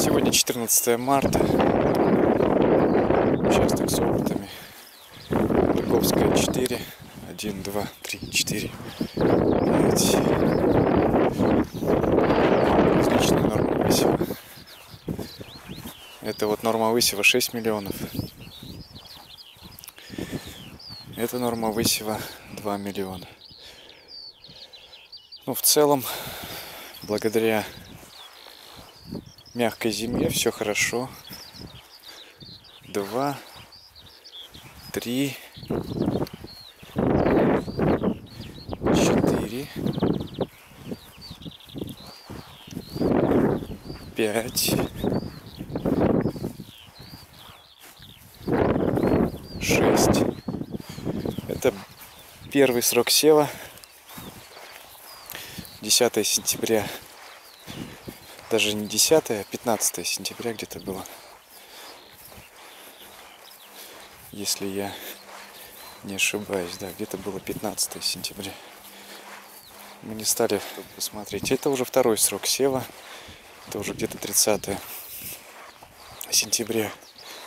Сегодня 14 марта. Участок с опытами. Лыковская 4. 1, 2, 3, 4, 5. Различные нормы высева. Это вот норма высева 6 миллионов. Это норма высева 2 миллиона. Ну, в целом, благодаря мягкой земле все хорошо. 2, 3, 4, 5, 6. Это первый срок сева. 10 сентября. Даже не 10, а 15 сентября где-то было. Если я не ошибаюсь, да, где-то было 15 сентября. Мы не стали посмотреть. Это уже второй срок сева. Это уже где-то 30 сентября.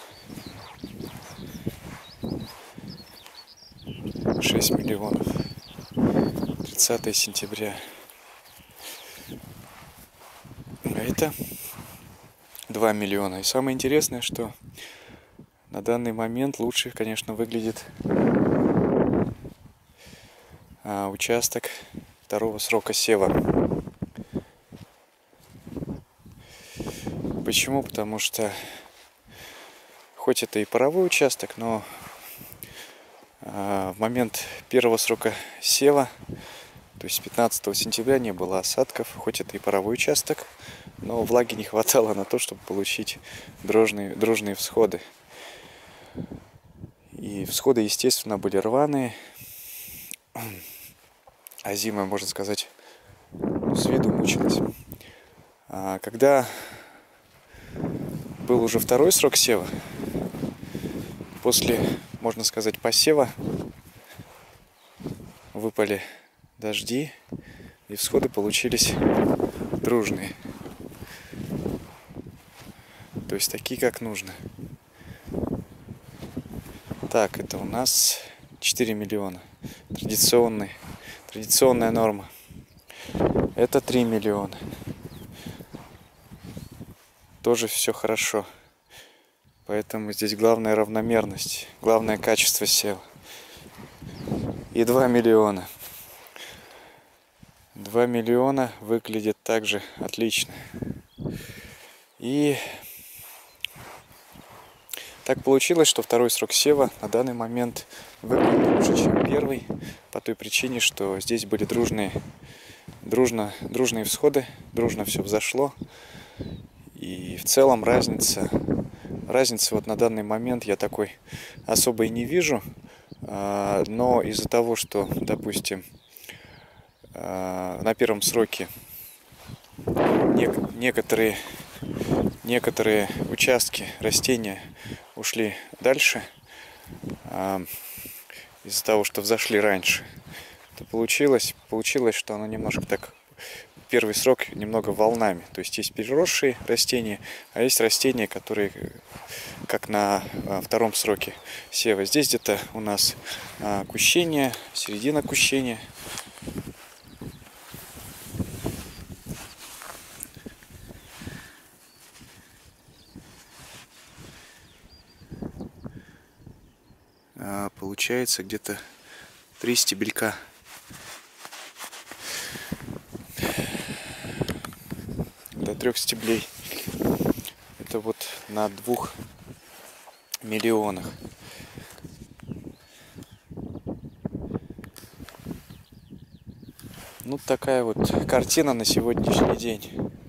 6 миллионов. 30 сентября. А это 2 миллиона. И самое интересное, что на данный момент лучше, конечно, выглядит участок второго срока сева. Почему? Потому что хоть это и паровой участок, но в момент первого срока сева, то есть 15 сентября, не было осадков. Хоть это и паровой участок, но влаги не хватало на то, чтобы получить дружные всходы. И всходы, естественно, были рваные. А зима, можно сказать, с виду мучилась. А когда был уже второй срок сева, после, можно сказать, посева, выпали дожди, и всходы получились дружные. То есть такие, как нужно. Так, это у нас 4 миллиона. Традиционная норма. Это 3 миллиона. Тоже все хорошо. Поэтому здесь главная равномерность, главное качество сева. И 2 миллиона. 2 миллиона выглядит также отлично. И так получилось, что второй срок сева на данный момент выглядит лучше, чем первый, по той причине, что здесь были дружные всходы, дружно все взошло. И в целом разницы вот на данный момент я такой особо и не вижу, но из-за того, что, допустим, на первом сроке некоторые участки растения ушли дальше, из-за того, что взошли раньше, то получилось, что оно немножко так, первый срок немного волнами. То есть есть переросшие растения, а есть растения, которые как на втором сроке сева. Здесь где-то у нас кущение, середина кущения. Получается где-то 3 стебелька. До 3 стеблей. Это вот на 2 миллионах. Ну, такая вот картина на сегодняшний день.